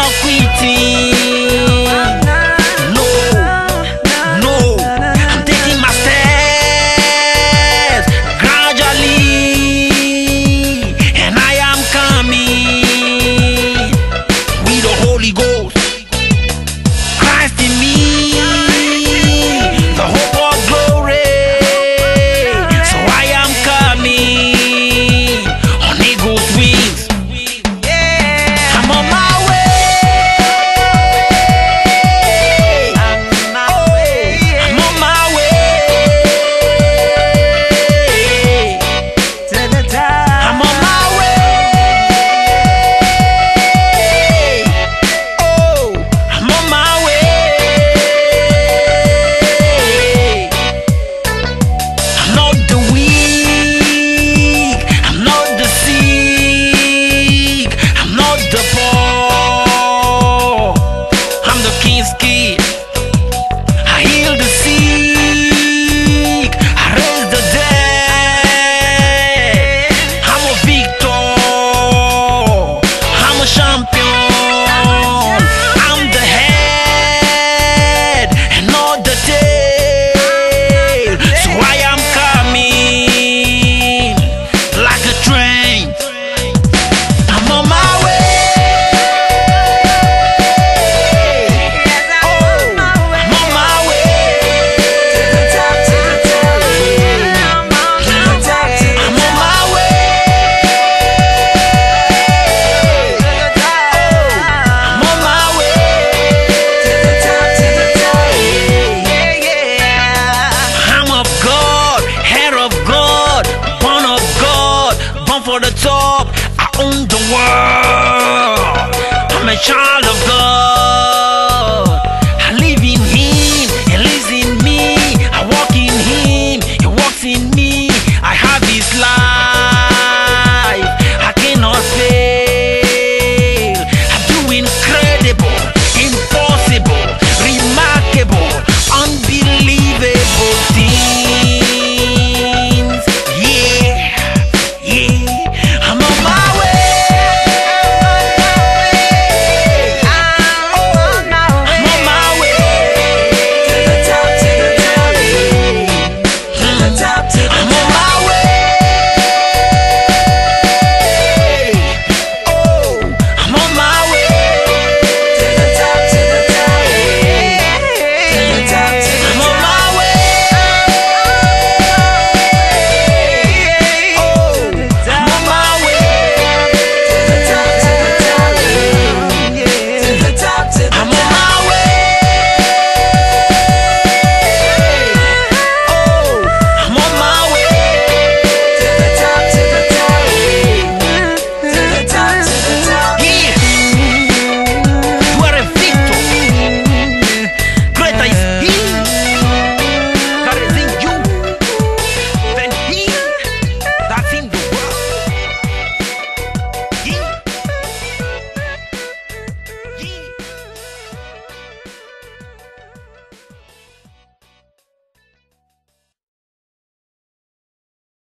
not quitting. No, no, I'm taking my steps gradually, and I am coming with the Holy Ghost, Christ in me, the hope of glory. So I am coming on eagle's wings. I'm on my way. I'm on my way to the top. I'm on my way. Oh, I'm on my way. I'm not the weak, I'm not the sick, I'm not the poor. I'm the king's kid. I heal the sick, I raise the dead. I'm a victor, I'm a champion. I'm the head and not the tail. So I am coming like a train. I'm on my way. Oh, I'm on my way to the top, to the top. I'm on my way. I'm on my way to the top, to the top. I'm of God, head of God, born of God, born for the top. I own the world. I'm a child of God.